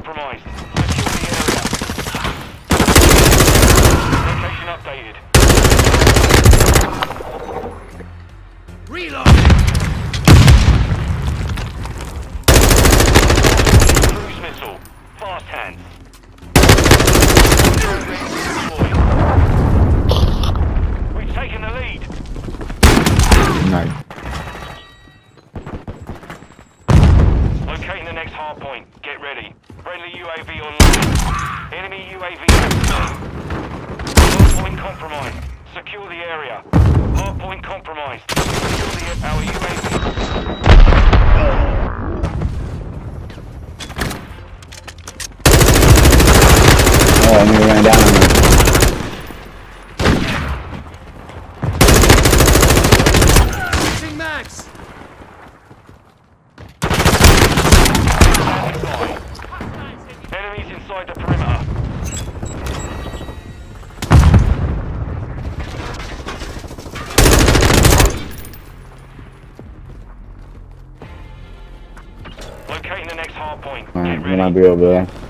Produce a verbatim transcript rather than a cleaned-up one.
compromised. Secure the area. Location updated. Reload! Cruise missile. Fast hands. We've taken the lead. Nice. Locating the next hard point. Get ready. Friendly U A V online. Enemy U A V active. Hard point compromised. Secure the area. Hard point compromised. Secure the our U A V. Oh, I nearly ran down on him. Shooting max! Enemies inside the perimeter. Locating the next hard point. Alright, Get we might ready. be over there.